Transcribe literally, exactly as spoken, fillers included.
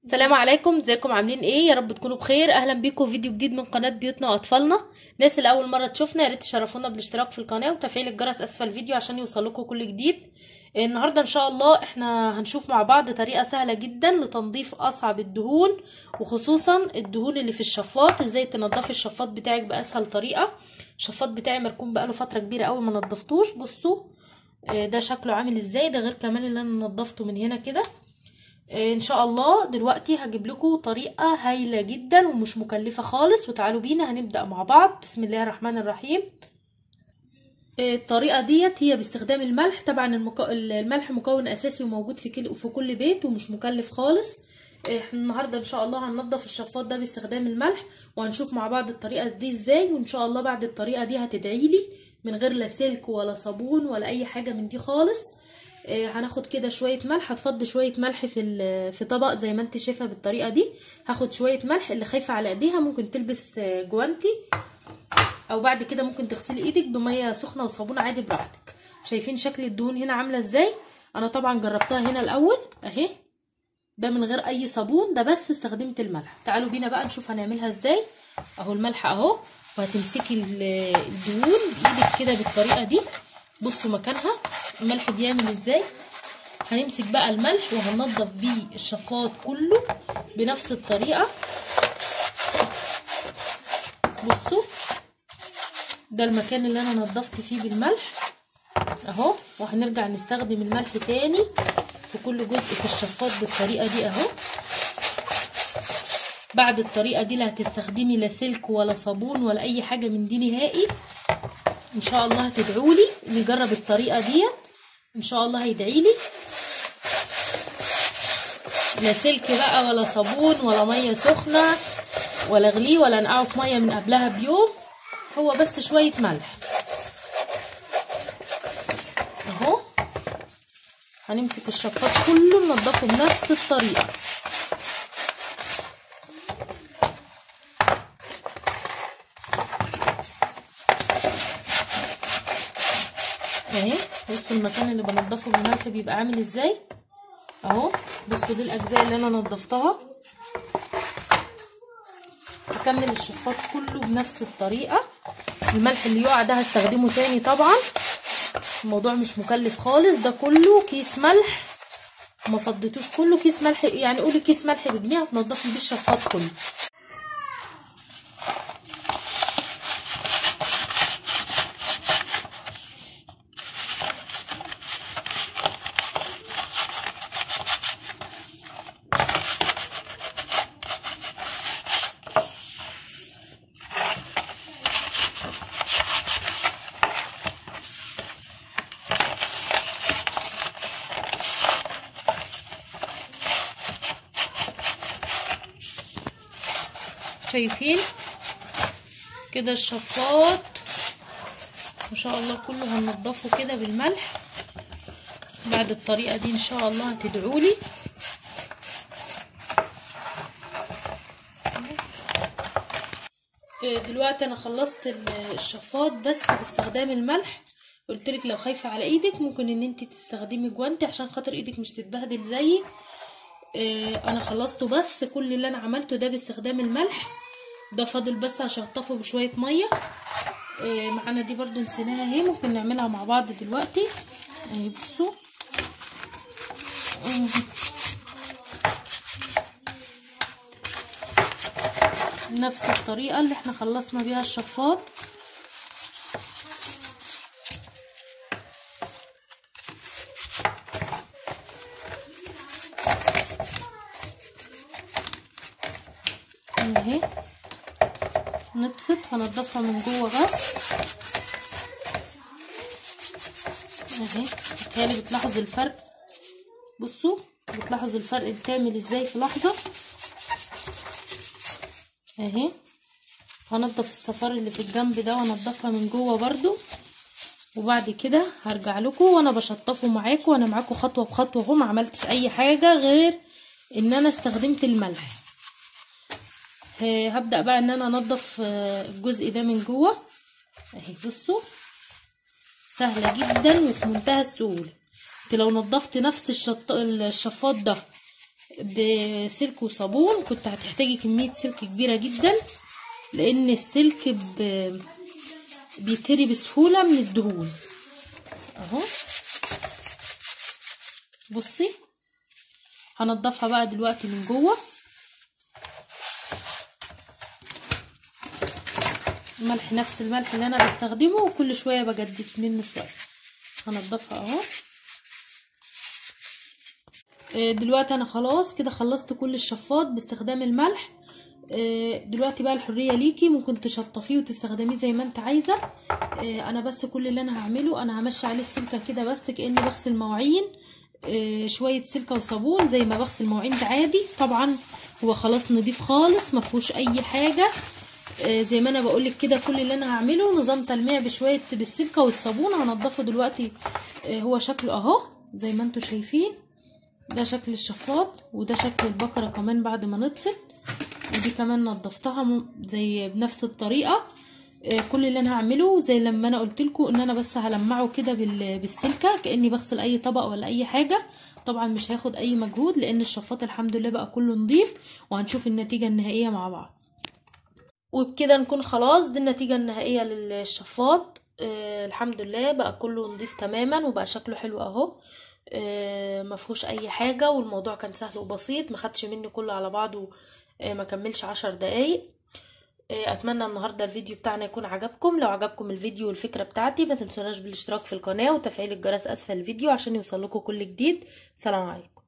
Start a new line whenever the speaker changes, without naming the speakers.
السلام عليكم، ازيكم؟ عاملين ايه؟ يا رب تكونوا بخير. اهلا بيكم في فيديو جديد من قناه بيوتنا واطفالنا. الناس اللي اول مره تشوفنا يا ريت تشرفونا بالاشتراك في القناه وتفعيل الجرس اسفل الفيديو عشان يوصلكم كل جديد. النهارده ان شاء الله احنا هنشوف مع بعض طريقه سهله جدا لتنظيف اصعب الدهون، وخصوصا الدهون اللي في الشفاط. ازاي تنضفي الشفاط بتاعك باسهل طريقه. الشفاط بتاعي مركون بقاله فتره كبيره قوي ما نضفتوش. بصوا ده شكله عامل ازاي، ده غير كمان اللي انا نضفته من هنا كده. ان شاء الله دلوقتي هجيب لكم طريقه هايله جدا ومش مكلفه خالص، وتعالوا بينا هنبدا مع بعض. بسم الله الرحمن الرحيم. الطريقه ديت هي باستخدام الملح. طبعا المك... الملح مكون اساسي وموجود في كل في كل بيت ومش مكلف خالص. احنا النهارده ان شاء الله هننضف الشفاط ده باستخدام الملح، وهنشوف مع بعض الطريقه دي ازاي. وان شاء الله بعد الطريقه دي هتدعي لي من غير لا سلك ولا صابون ولا اي حاجه من دي خالص. هناخد كده شويه ملح، هتفضي شويه ملح في في طبق زي ما انت شايفه بالطريقه دي. هاخد شويه ملح، اللي خايفه على ايديها ممكن تلبس جوانتي، او بعد كده ممكن تغسلي ايدك بميه سخنه وصابون عادي براحتك. شايفين شكل الدهون هنا عامله ازاي؟ انا طبعا جربتها هنا الاول اهي، ده من غير اي صابون، ده بس استخدمت الملح. تعالوا بينا بقى نشوف هنعملها ازاي. اهو الملح اهو، وهتمسكي الدهون بايدك كده بالطريقه دي. بصوا مكانها الملح بيعمل ازاي. هنمسك بقى الملح وهننضف بيه الشفاط كله بنفس الطريقه. بصوا ده المكان اللي انا نضفت فيه بالملح اهو، وهنرجع نستخدم الملح تاني في كل جزء في الشفاط بالطريقه دي اهو. بعد الطريقه دي لا هتستخدمي لا سلك ولا صابون ولا اي حاجه من دي نهائي. ان شاء الله هتدعولي اللي يجرب الطريقه ديت، ان شاء الله هيدعيلي. لا سلك بقى ولا صابون ولا ميه سخنه ولا اغليه ولا نقعه في ميه من قبلها بيوم، هو بس شويه ملح اهو. هنمسك الشفاط كله ننضفه بنفس الطريقه اهي. بصوا المكان اللي بنضفه بالملح بيبقى عامل ازاي اهو. بصوا دي الاجزاء اللي انا نضفتها. هكمل الشفاط كله بنفس الطريقه. الملح اللي يقع ده هستخدمه تاني طبعا، الموضوع مش مكلف خالص. ده كله كيس ملح، ما فضيتوش كله كيس ملح، يعني قولي كيس ملح بجنيه هتنضفي بيه الشفاط كله. شايفين كده الشفاط ما شاء الله كله هننضفه كده بالملح. بعد الطريقه دي ان شاء الله هتدعولي. دلوقتي انا خلصت الشفاط بس باستخدام الملح. قلتلك لو خايفه على ايدك ممكن ان انت تستخدمي جوانتي عشان خاطر ايدك مش تتبهدل زيي. انا خلصته بس كل اللي انا عملته ده باستخدام الملح. ده فاضل بس هشطفه بشويه ميه. معانا دي برضو نسيناها اهي، ممكن نعملها مع بعض دلوقتي اهي. بصوا نفس الطريقه اللي احنا خلصنا بيها الشفاط. اهي نطفت، هنضفها من جوه بس اهي. بالتالي بتلاحظوا الفرق. بصوا بتلاحظوا الفرق بتعمل ازاي في لحظه اهي. هنضف الصفار اللي في الجنب ده وانضفها من جوه برضو، وبعد كده هرجع لكم وانا بشطفه معاكم وانا معاكم خطوه بخطوه اهو. ما عملتش اي حاجه غير ان انا استخدمت الملح. هبدأ بقى ان انا انضف الجزء ده من جوه اهي. بصوا سهلة جدا وفي منتهى السهولة. انت لو نضفت نفس الشط... الشفاط ده بسلك وصابون كنت هتحتاجي كمية سلك كبيرة جدا، لان السلك ب... بيتري بسهولة من الدهون اهو. بصي هنضفها بقى دلوقتي من جوه. الملح نفس الملح اللي انا بستخدمه، وكل شويه بجدد منه شويه. هنضفها اهو. دلوقتي انا خلاص كده خلصت كل الشفاط باستخدام الملح. دلوقتي بقى الحريه ليكي، ممكن تشطفيه وتستخدميه زي ما انت عايزه. انا بس كل اللي انا هعمله انا همشي عليه السلكه كده بس كاني بغسل مواعين، شويه سلكه وصابون زي ما بغسل مواعين ده عادي. طبعا هو خلاص نضيف خالص ما فيهوش اي حاجه. زي ما انا بقولك كده كل اللي انا هعمله نظام تلميع بشويه بالسلكه والصابون. هنضفه دلوقتي. هو شكله اهو زي ما انتوا شايفين، ده شكل الشفاط وده شكل البقره كمان بعد ما نطفت، ودي كمان نضفتها زي بنفس الطريقه. كل اللي انا هعمله زي لما انا قلت لكم ان انا بس هلمعه كده بالسلكه كاني بغسل اي طبق ولا اي حاجه. طبعا مش هياخد اي مجهود لان الشفاط الحمد لله بقى كله نضيف، وهنشوف النتيجه النهائيه مع بعض. وبكده نكون خلاص دي النتيجة النهائية للشفاط. آه الحمد لله بقى كله نضيف تماما وبقى شكله حلو اهو. آه مفهوش اي حاجة، والموضوع كان سهل وبسيط، ما خدش مني كله على بعضه آه ما كملش عشر دقايق. آه اتمنى النهاردة الفيديو بتاعنا يكون عجبكم. لو عجبكم الفيديو والفكرة بتاعتي ما تنسوناش بالاشتراك في القناة وتفعيل الجرس اسفل الفيديو عشان يوصلكوا كل جديد. سلام عليكم.